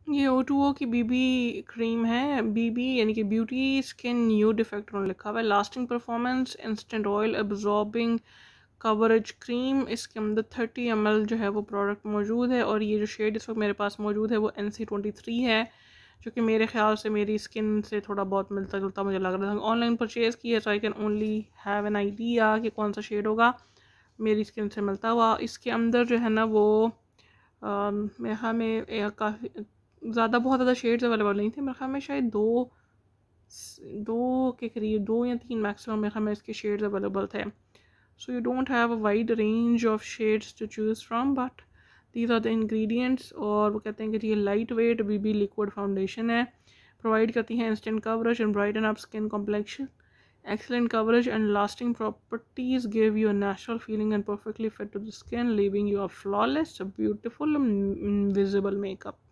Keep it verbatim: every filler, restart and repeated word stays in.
ये O two O की BB cream है, बीबी यानी कि ब्यूटी स्किन न्यू डिफेक्ट उन्होंने लिखा हुआ है। Lasting performance, instant oil absorbing coverage cream. इसके अंदर थर्टी एम एल जो है वो प्रोडक्ट मौजूद है, और ये जो शेड इस वक्त मेरे पास मौजूद है वो एन सी ट्वेंटी थ्री है, जो कि मेरे ख्याल से मेरी स्किन से थोड़ा बहुत मिलता जुलता मुझे लग रहा था। ऑनलाइन परचेज़ की है, so I can only have an idea कि कौन सा शेड होगा मेरी स्किन से मिलता हुआ। इसके अंदर जो है ना वो मेरे ख्याल में काफ़ी ज़्यादा बहुत ज़्यादा शेड्स अवेलेबल नहीं थे। मेरे ख्याल में शायद दो दो के करीब, दो या तीन मैक्सिमम मेरे ख्याल में इसके शेड्स अवेलेबल थे। So you don't have a wide range of shades to choose from, but these are the ingredients। और वो कहते हैं कि ये light weight BB liquid foundation है, प्रोवाइड करती है instant coverage and brighten up skin complexion. Excellent coverage and lasting properties give you a natural feeling and perfectly fit to the skin, leaving you a flawless, beautiful, invisible makeup.